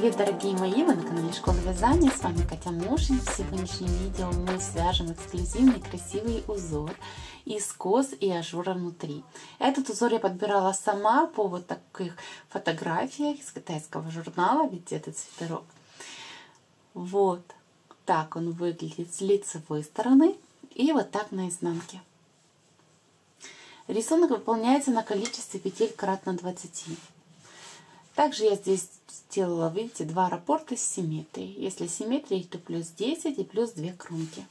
Привет, дорогие мои! Вы на канале Школы Вязания. С вами Катя Мушин. В сегодняшнем видео мы свяжем эксклюзивный красивый узор из коз и ажура внутри. Этот узор я подбирала сама по вот таких фотографиях из китайского журнала. Видите, этот свитерок. Вот так он выглядит с лицевой стороны и вот так на изнанке. Рисунок выполняется на количестве петель кратно 20. Также я здесь сделала, видите, два раппорта с симметрией. Если симметрия, то плюс 10 и плюс 2 кромки.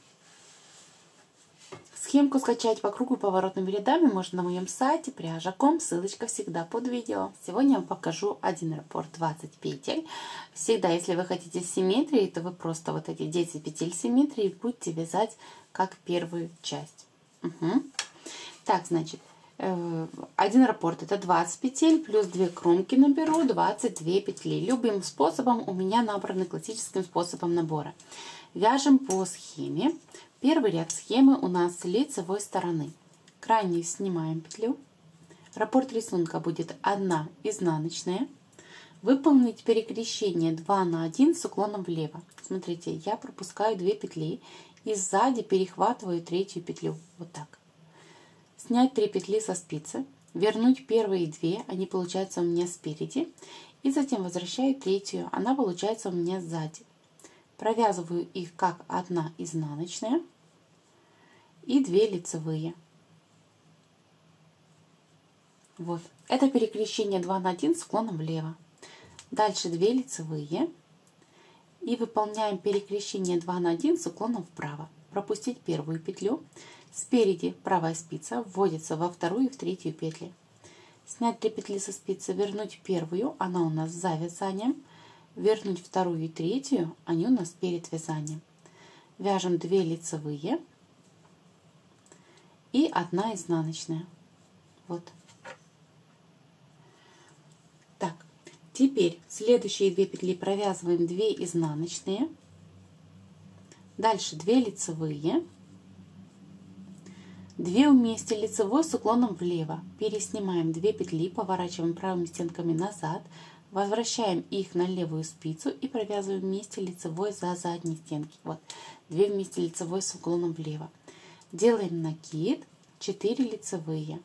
Схемку скачать по кругу поворотными рядами можно на моем сайте пряжа.com. Ссылочка всегда под видео. Сегодня я вам покажу один раппорт 20 петель. Всегда, если вы хотите симметрии, то вы просто вот эти 10 петель симметрии будете вязать как первую часть. Так, значит, один раппорт это 20 петель, плюс 2 кромки наберу, 22 петли. Любым способом у меня набраны классическим способом набора. Вяжем по схеме. Первый ряд схемы у нас с лицевой стороны. Крайнюю снимаем петлю. Раппорт рисунка будет 1 изнаночная. Выполнить перекрещение 2 на 1 с уклоном влево. Смотрите, я пропускаю 2 петли и сзади перехватываю третью петлю. Вот так. Снять 3 петли со спицы, вернуть первые 2, они получаются у меня спереди, и затем возвращаю третью, она получается у меня сзади. Провязываю их как 1 изнаночная и 2 лицевые. Вот, это перекрещение 2 на 1 с уклоном влево. Дальше 2 лицевые и выполняем перекрещение 2 на 1 с уклоном вправо. Пропустить первую петлю. Спереди правая спица вводится во вторую и в третью петли. Снять 3 петли со спицы, вернуть первую, она у нас за вязанием. Вернуть вторую и третью, они у нас перед вязанием. Вяжем 2 лицевые и 1 изнаночная. Вот. Так, теперь следующие 2 петли провязываем 2 изнаночные. Дальше 2 лицевые. 2 вместе лицевой с уклоном влево. Переснимаем 2 петли, поворачиваем правыми стенками назад, возвращаем их на левую спицу и провязываем вместе лицевой за задние стенки. Вот, 2 вместе лицевой с уклоном влево. Делаем накид, 4 лицевые,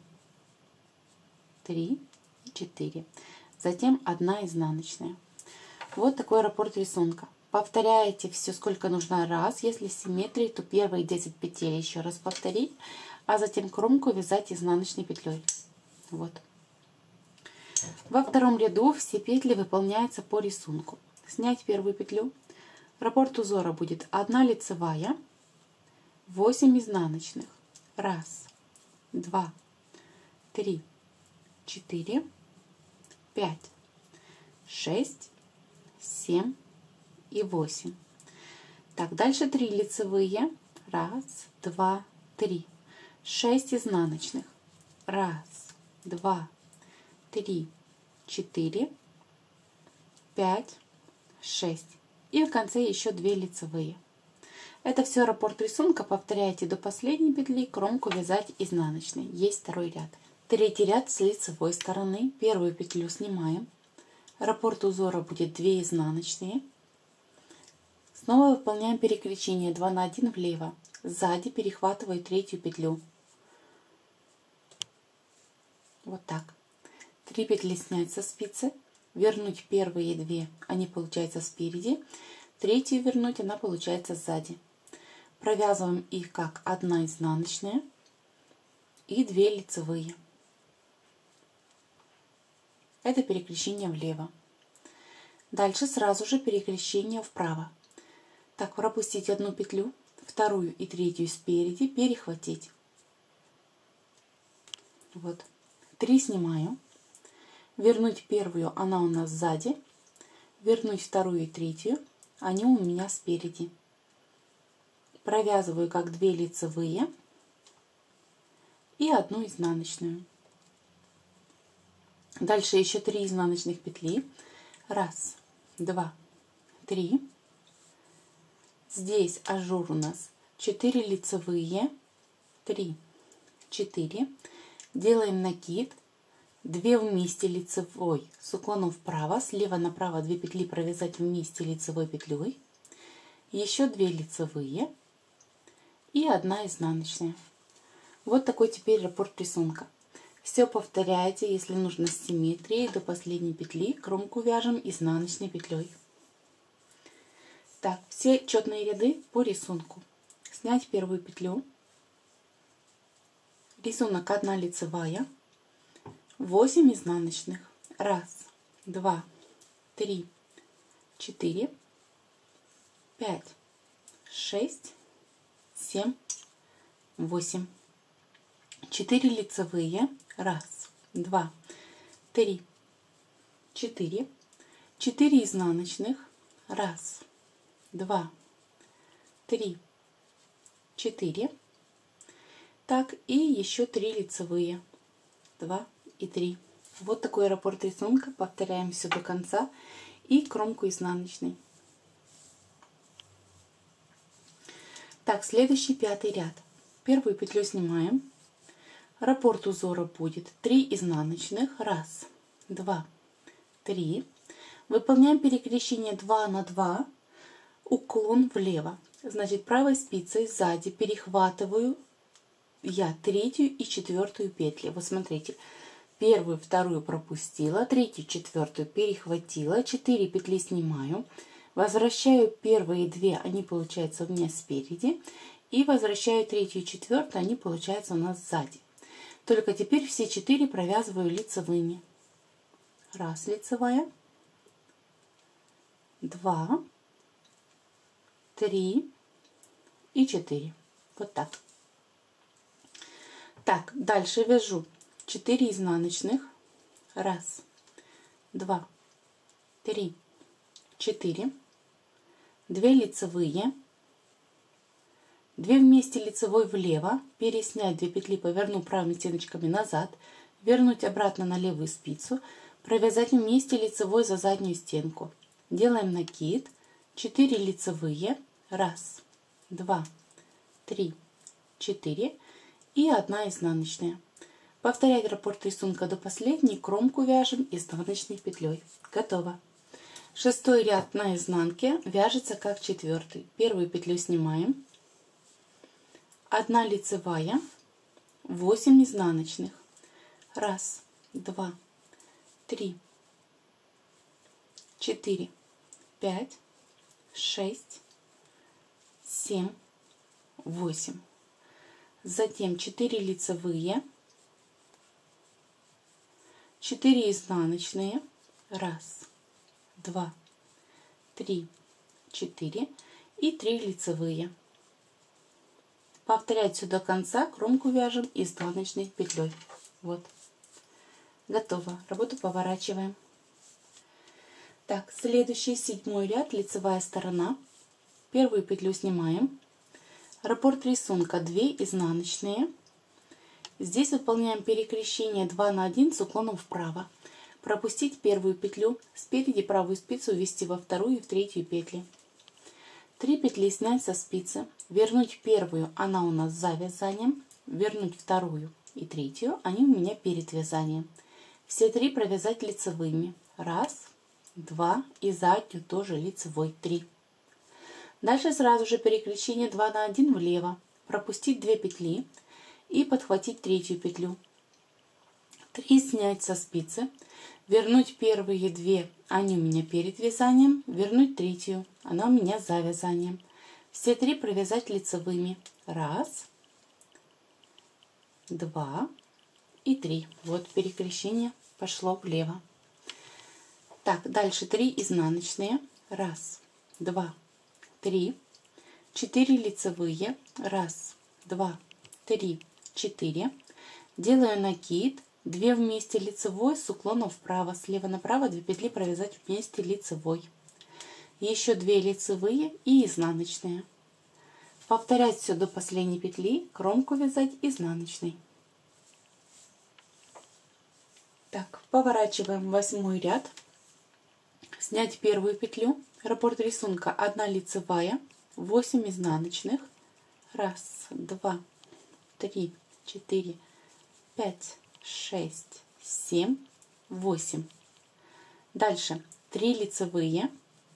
3 и 4. Затем 1 изнаночная. Вот такой раппорт рисунка. Повторяете все, сколько нужно раз. Если симметрии, то первые 10 петель еще раз повторить, а затем кромку вязать изнаночной петлей. Вот. Во втором ряду все петли выполняются по рисунку. Снять первую петлю. Раппорт узора будет 1 лицевая, 8 изнаночных. 1, 2, 3, 4, 5, 6, 7 и 8. Так, дальше 3 лицевые. 1, 2, 3. 6 изнаночных. 1, 2, 3, 4, 5, 6. И в конце еще 2 лицевые. Это все раппорт рисунка. Повторяйте до последней петли. Кромку вязать изнаночной. Есть второй ряд. Третий ряд с лицевой стороны. Первую петлю снимаем. Раппорт узора будет 2 изнаночные. Снова выполняем перекрещение 2 на 1 влево. Сзади перехватываю третью петлю. Вот так. 3 петли снять со спицы. Вернуть первые 2, они получаются спереди. Третью вернуть, она получается сзади. Провязываем их как 1 изнаночная и 2 лицевые. Это перекрещение влево. Дальше сразу же перекрещение вправо. Так, пропустить 1 петлю, вторую и третью спереди, перехватить. Вот. 3 снимаю. Вернуть первую, она у нас сзади. Вернуть вторую и третью, они у меня спереди. Провязываю как 2 лицевые и 1 изнаночную. Дальше еще 3 изнаночных петли. 1, 2, 3. Здесь ажур у нас 4 лицевые, 3, 4. Делаем накид, 2 вместе лицевой с уклоном вправо, слева направо 2 петли провязать вместе лицевой петлей, еще 2 лицевые и 1 изнаночная. Вот такой теперь раппорт рисунка. Все повторяйте, если нужно с симметрией, до последней петли кромку вяжем изнаночной петлей. Так, все четные ряды по рисунку. Снять первую петлю, рисунок 1 лицевая, 8 изнаночных, 1, 2, 3, 4, 5, 6, 7, 8, 4 лицевые, 1, 2, 3, 4, 4 изнаночных, 1, 2, 3, 4, так, и еще 3 лицевые, 2 и 3. Вот такой раппорт рисунка. Повторяем все до конца и кромку изнаночной. Так, следующий 5-й ряд. Первую петлю снимаем. Раппорт узора будет 3 изнаночных, 1, 2, 3. Выполняем перекрещение 2 на 2, уклон влево. Значит, правой спицей сзади перехватываю я 3-ю и 4-ю петли. Вот смотрите, 1-ю, 2-ю пропустила, 3-ю, 4-ю перехватила, 4 петли снимаю, возвращаю первые 2, они получаются у меня спереди, и возвращаю 3-ю и 4-ю, они получаются у нас сзади. Только теперь все 4 провязываю лицевыми. 1 лицевая, 2, 3 и 4. Вот так. Так, дальше вяжу 4 изнаночных, 1, 2, 3, 4, 2 лицевые, 2 вместе лицевой влево, переснять 2 петли, поверну правыми стеночками назад, вернуть обратно на левую спицу, провязать вместе лицевой за заднюю стенку. Делаем накид, 4 лицевые, 1, 2, 3, 4 и 1 изнаночная. Повторять раппорт рисунка до последней, кромку вяжем изнаночной петлей. Готово. 6-й ряд на изнанке вяжется как 4-й. Первую петлю снимаем, 1 лицевая, 8 изнаночных, 1, 2, 3, 4, 5, 6, 7, 8. Затем 4 лицевые, 4 изнаночные, 1, 2, 3, 4 и 3 лицевые. Повторять все до конца, кромку вяжем изнаночной петлей. Вот. Готово. Работу поворачиваем. Так, следующий 7-й ряд, лицевая сторона. Первую петлю снимаем. Раппорт рисунка 2 изнаночные. Здесь выполняем перекрещение 2 на 1 с уклоном вправо. Пропустить первую петлю, спереди правую спицу ввести во 2-ю и в 3-ю петли. 3 петли снять со спицы, вернуть первую, она у нас за вязанием, вернуть 2-ю и 3-ю, они у меня перед вязанием. Все 3 провязать лицевыми. 1, 2 и заднюю тоже лицевой 3. Дальше сразу же переключение 2 на 1 влево, пропустить 2 петли и подхватить 3-ю петлю. 3 снять со спицы, вернуть первые 2, они у меня перед вязанием, вернуть 3-ю, она у меня за вязанием. Все 3 провязать лицевыми. 1, 2 и 3. Вот перекрещение пошло влево. Так, дальше 3 изнаночные. 1, 2, 3, 4 лицевые, 1, 2, 3, 4, делаю накид, 2 вместе лицевой с уклоном вправо, слева направо 2 петли провязать вместе лицевой, еще 2 лицевые и изнаночные. Повторять все до последней петли, кромку вязать изнаночной. Так, поворачиваем 8-й ряд, снять первую петлю. Раппорт рисунка 1 лицевая, 8 изнаночных, 1, 2, 3, 4, 5, 6, 7, 8. Дальше 3 лицевые,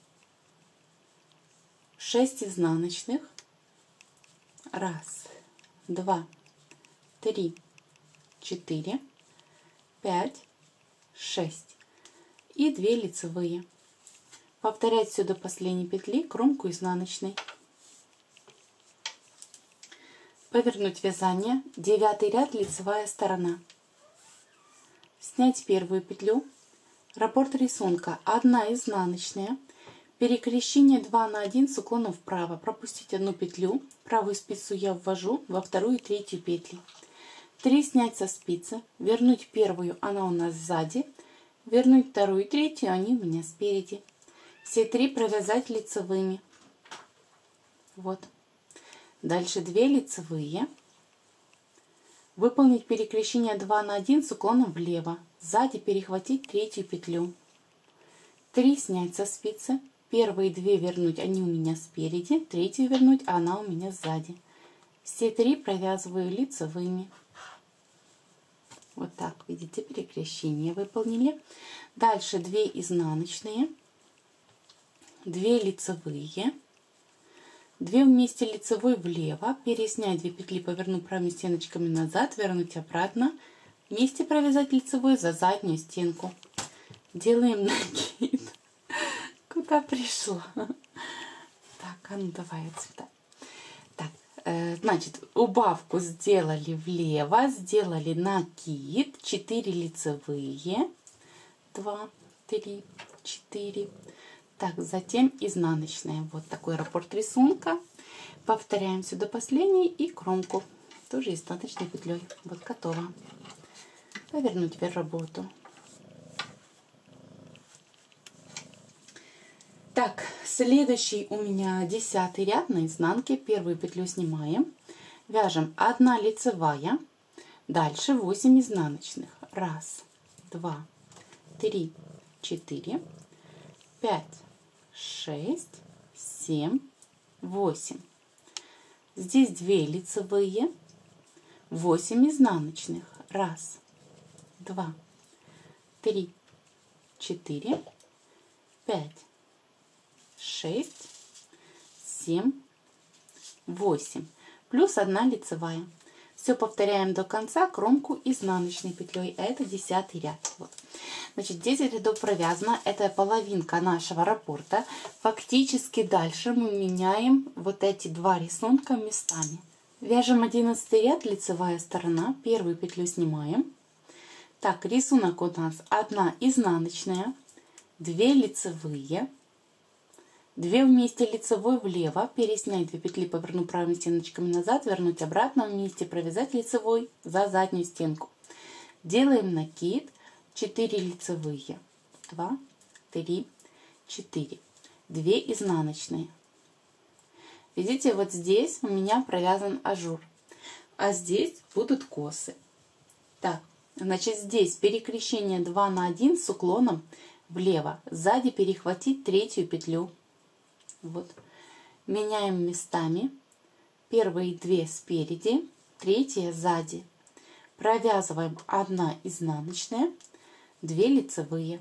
6 изнаночных, 1, 2, 3, 4, 5, 6 и 2 лицевые. Повторять все до последней петли, кромку изнаночной. Повернуть вязание, 9 ряд, лицевая сторона. Снять первую петлю, раппорт рисунка 1 изнаночная, перекрещение 2 на 1 с уклоном вправо, пропустить одну петлю, правую спицу я ввожу во вторую и третью петли. 3 снять со спицы, вернуть первую, она у нас сзади, вернуть вторую и третью, они у меня спереди. Все 3 провязать лицевыми. Вот. Дальше 2 лицевые. Выполнить перекрещение 2 на 1 с уклоном влево. Сзади перехватить третью петлю. 3 снять со спицы. Первые 2 вернуть, они у меня спереди. Третью вернуть, а она у меня сзади. Все 3 провязываю лицевыми. Вот так, видите, перекрещение выполнили. Дальше 2 изнаночные, 2 лицевые, 2 вместе лицевой влево, переснять 2 петли, поверну правыми стеночками назад, вернуть обратно, вместе провязать лицевой за заднюю стенку. Делаем накид. Куда пришла? Так, а ну давай вот сюда. Так, значит, убавку сделали влево, сделали накид, 4 лицевые, 2, 3, 4. Так, затем изнаночная. Вот такой раппорт рисунка. Повторяем сюда последний и кромку. Тоже изнаночной петлей. Вот готово. Повернуть теперь работу. Так, следующий у меня 10 ряд на изнанке. Первую петлю снимаем. Вяжем 1 лицевая. Дальше 8 изнаночных. 1, 2, 3, 4, 5, 6, 7, 8. Здесь 2 лицевые, 8 изнаночных. 1, 2, 3, 4, 5, 6, 7, 8. Плюс 1 лицевая. Все повторяем до конца, кромку изнаночной петлей. Это 10 ряд. Вот. Значит, 10 рядов провязано. Это половинка нашего раппорта. Фактически дальше мы меняем вот эти 2 рисунка местами. Вяжем 11 ряд, лицевая сторона. Первую петлю снимаем. Так, рисунок у нас 1 изнаночная, 2 лицевые, 2 вместе лицевой влево, переснять 2 петли, поверну правыми стеночками назад, вернуть обратно, вместе провязать лицевой за заднюю стенку. Делаем накид, 4 лицевые, 2, 3, 4, 2 изнаночные. Видите, вот здесь у меня провязан ажур, а здесь будут косы. Так, значит, здесь перекрещение 2 на 1 с уклоном влево, сзади перехватить третью петлю. Вот. Меняем местами. Первые 2 спереди, третья сзади. Провязываем 1 изнаночная, 2 лицевые.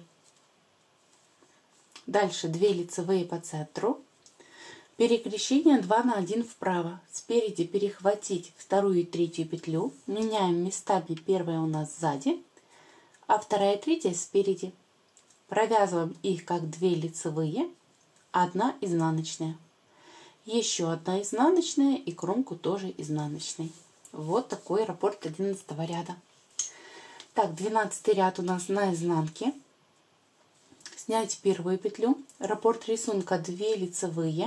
Дальше 2 лицевые по центру. Перекрещение 2 на 1 вправо. Спереди перехватить вторую и третью петлю. Меняем местами. Первая у нас сзади, а вторая и третья спереди. Провязываем их как 2 лицевые. 1 изнаночная, еще 1 изнаночная и кромку тоже изнаночной. Вот такой раппорт 11 ряда. Так, 12 ряд у нас на изнанке. Снять первую петлю, раппорт рисунка 2 лицевые,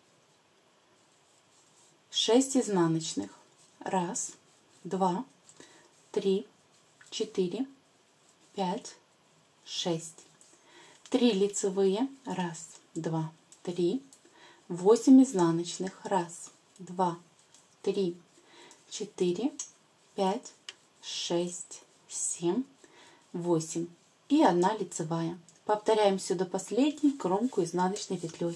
6 изнаночных. 1, 2, 3, 4, 5, 6. 3 лицевые. 1, 2, 3, 8 изнаночных. 1, 2, 3, 4, 5, 6, 7, 8 и 1 лицевая. Повторяем сюда последний, кромку изнаночной петлей.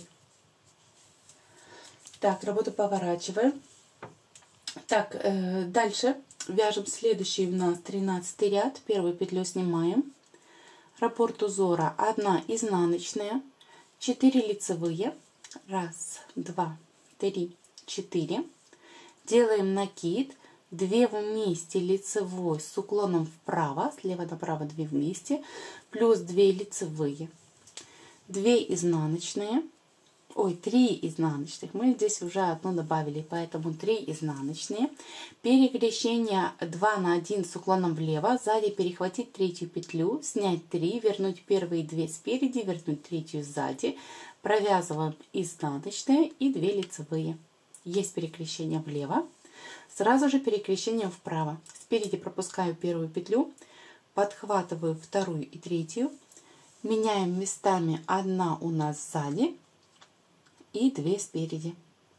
Так, работу поворачиваем. Так, дальше Вяжем следующий у нас 13 ряд. Первую петлю снимаем. Раппорт узора 1 изнаночная, 4 лицевые, 1, 2, 3, 4. Делаем накид, 2 вместе лицевой с уклоном вправо, слева направо 2 вместе, плюс 2 лицевые, 2 изнаночные, 3 изнаночных, мы здесь уже одну добавили, поэтому 3 изнаночные, перекрещение 2 на 1 с уклоном влево, сзади перехватить третью петлю, снять 3, вернуть первые 2 спереди, вернуть третью сзади, провязываем изнаночные и 2 лицевые. Есть перекрещение влево, сразу же перекрещение вправо, спереди пропускаю первую петлю, подхватываю вторую и третью, меняем местами, одна у нас сзади и 2 спереди.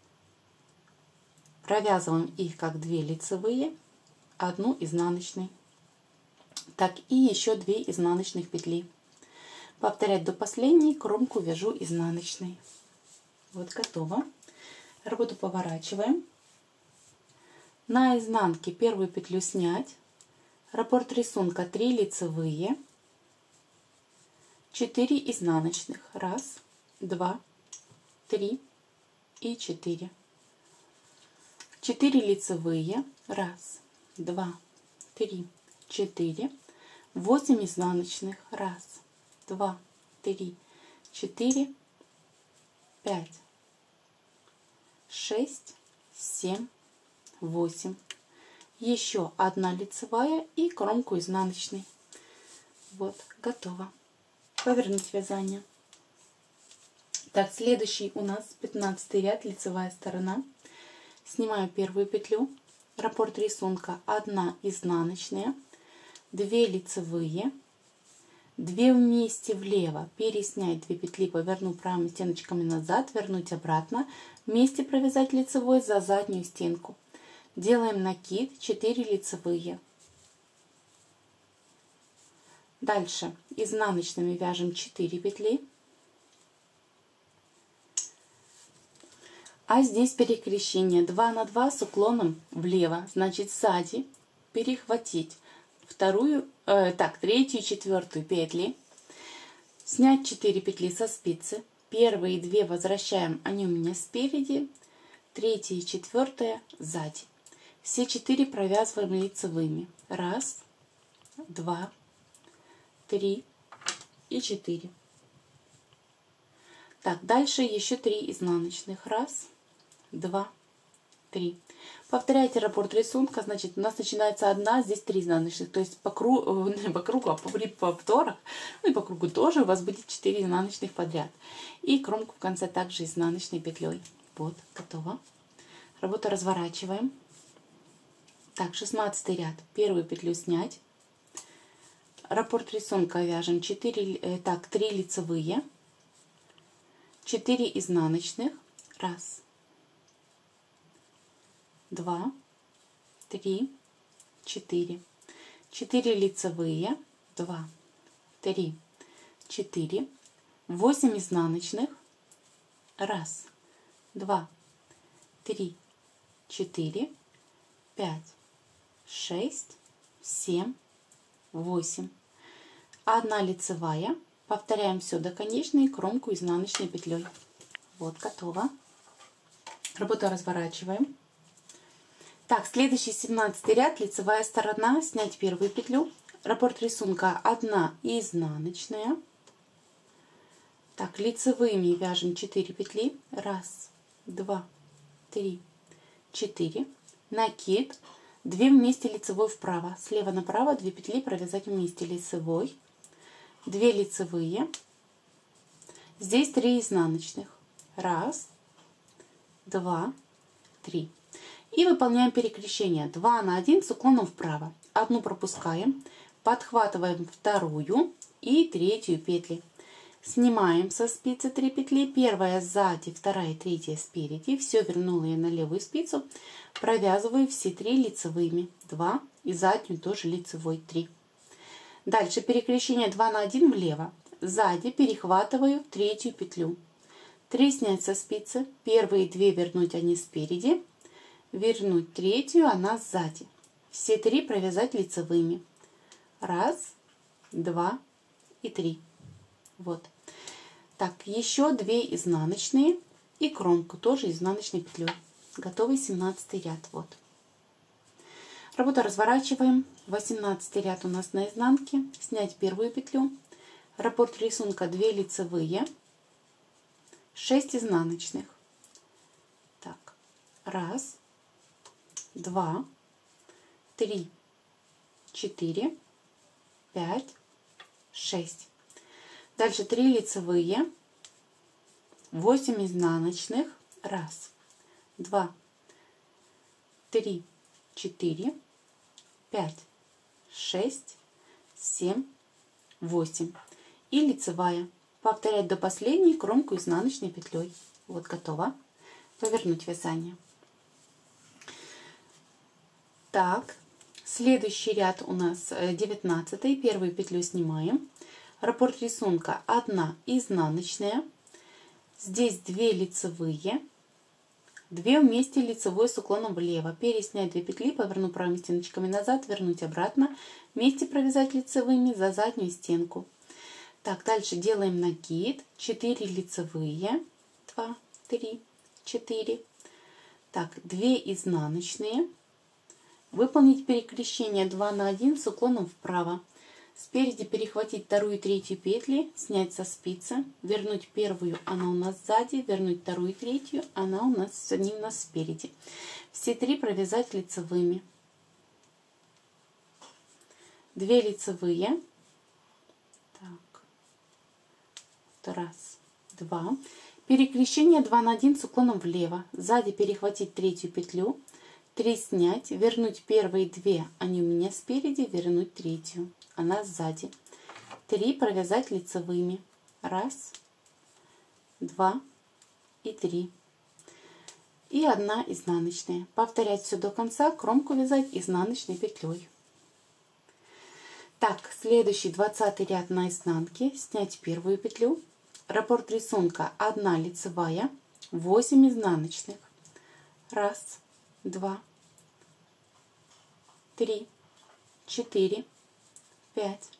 Провязываем их как 2 лицевые, 1 изнаночный. Так и еще 2 изнаночных петли. Повторять до последней, кромку вяжу изнаночной. Вот готово. Работу поворачиваем. На изнанке первую петлю снять. Раппорт рисунка 3 лицевые, 4 изнаночных. 1, 2, 3 и 4. 4 лицевые. 1, 2, 3, 4. 8 изнаночных. 1, 2, 3, 4, 5, 6, 7, 8. Еще 1 лицевая и кромку изнаночной. Вот, готово. Повернуть вязание. Так, следующий у нас 15 ряд, лицевая сторона. Снимаю первую петлю. Раппорт рисунка 1 изнаночная, 2 лицевые, 2 вместе влево, переснять 2 петли, поверну правыми стеночками назад, вернуть обратно, вместе провязать лицевой за заднюю стенку. Делаем накид, 4 лицевые. Дальше изнаночными вяжем 4 петли. А здесь перекрещение 2 на 2 с уклоном влево, значит сзади перехватить третью и четвертую петли, снять 4 петли со спицы, первые 2 возвращаем, они у меня спереди, третья и четвертая сзади. Все 4 провязываем лицевыми. 1, 2, 3 и 4. Так, дальше еще 3 изнаночных. 1, 2, 3. Повторяйте раппорт рисунка, значит у нас начинается 1, здесь 3 изнаночных, то есть по кругу, при повторах, ну и по кругу тоже у вас будет 4 изнаночных подряд. И кромку в конце также изнаночной петлей. Вот, готово. Работу разворачиваем. Так, 16 ряд. Первую петлю снять. Раппорт рисунка вяжем 3 лицевые, 4 изнаночных. 1, 2, 3, 4. 4 лицевые. 2, 3, 4. 8 изнаночных. 1, 2, 3, 4, 5, 6, 7, 8. 1 лицевая. Повторяем все до конечной, кромку изнаночной петлей. Вот, готово. Работу разворачиваем. Так, следующий 17 ряд, лицевая сторона. Снять первую петлю. Раппорт рисунка 1 изнаночная. Так, лицевыми вяжем 4 петли. 1, 2, 3, 4. Накид. 2 вместе лицевой вправо. Слева направо 2 петли провязать вместе лицевой. 2 лицевые. Здесь 3 изнаночных. 1, 2, 3. И выполняем перекрещение 2 на 1 с уклоном вправо. Одну пропускаем, подхватываем вторую и третью петли. Снимаем со спицы 3 петли. Первая сзади, вторая и третья спереди. Все вернула я на левую спицу. Провязываю все 3 лицевыми. 2 и заднюю тоже лицевой 3. Дальше перекрещение 2 на 1 влево. Сзади перехватываю третью петлю. 3 снять со спицы. Первые 2 вернуть, они спереди. Вернуть третью, она сзади. Все 3 провязать лицевыми. 1, 2 и 3. Вот. Так, еще 2 изнаночные и кромку тоже изнаночной петлей. Готовый 17 ряд. Вот. Работу разворачиваем. 18 ряд у нас на изнанке. Снять первую петлю. Раппорт рисунка 2 лицевые, 6 изнаночных. Так, 1, 2, 3, 4, 5, 6. Дальше 3 лицевые, 8 изнаночных. 1, 2, 3, 4, 5, 6, 7, 8. И лицевая. Повторять до последней кромку изнаночной петлей. Вот готово. Повернуть вязание. Так, следующий ряд у нас 19. Первую петлю снимаем. Раппорт рисунка 1 изнаночная. Здесь 2 лицевые. 2 вместе лицевой с уклоном влево. Переснять 2 петли, поверну правыми стеночками назад, вернуть обратно. Вместе провязать лицевыми за заднюю стенку. Так, дальше делаем накид. 4 лицевые. 2, 3, 4. Так, 2 изнаночные. Выполнить перекрещение 2 на 1 с уклоном вправо. Спереди перехватить вторую и третью петли, снять со спицы, вернуть первую, она у нас сзади, вернуть вторую и третью, они у нас спереди. Все 3 провязать лицевыми. 2 лицевые. Так. 1, 2. Перекрещение 2 на 1 с уклоном влево. Сзади перехватить третью петлю, 3 снять, вернуть первые 2, они у меня спереди, вернуть третью, она сзади. 3 провязать лицевыми. 1, 2 и 3. И 1 изнаночная. Повторять все до конца, кромку вязать изнаночной петлей. Так, следующий 20 ряд на изнанке. Снять первую петлю. Раппорт рисунка 1 лицевая, 8 изнаночных. 1, 2, 3, 4, 5,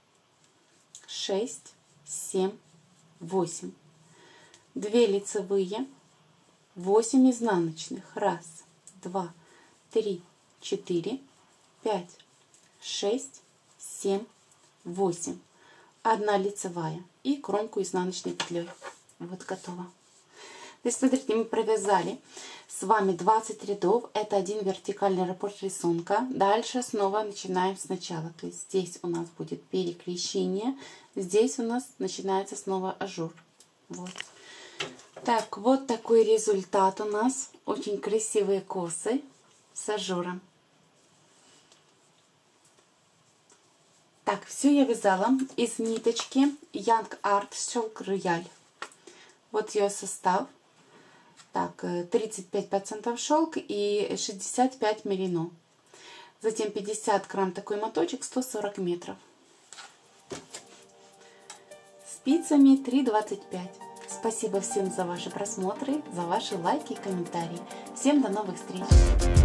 6, 7, 8. 2 лицевые, 8 изнаночных. 1, 2, 3, 4, 5, 6, 7, 8. 1 лицевая и кромку изнаночной петлей. Вот готово. То есть, смотрите, мы провязали с вами 20 рядов. Это один вертикальный раппорт рисунка. Дальше снова начинаем сначала. То есть здесь у нас будет перекрещение. Здесь у нас начинается снова ажур. Вот. Так, вот такой результат у нас. Очень красивые косы с ажуром. Так, все я вязала из ниточки Young Art шелк рояль. Вот ее состав. Так, 35% шелк и 65 мерино. Затем 50 грамм такой моточек, 140 метров. Спицами 3,25. Спасибо всем за ваши просмотры, за ваши лайки и комментарии. Всем до новых встреч!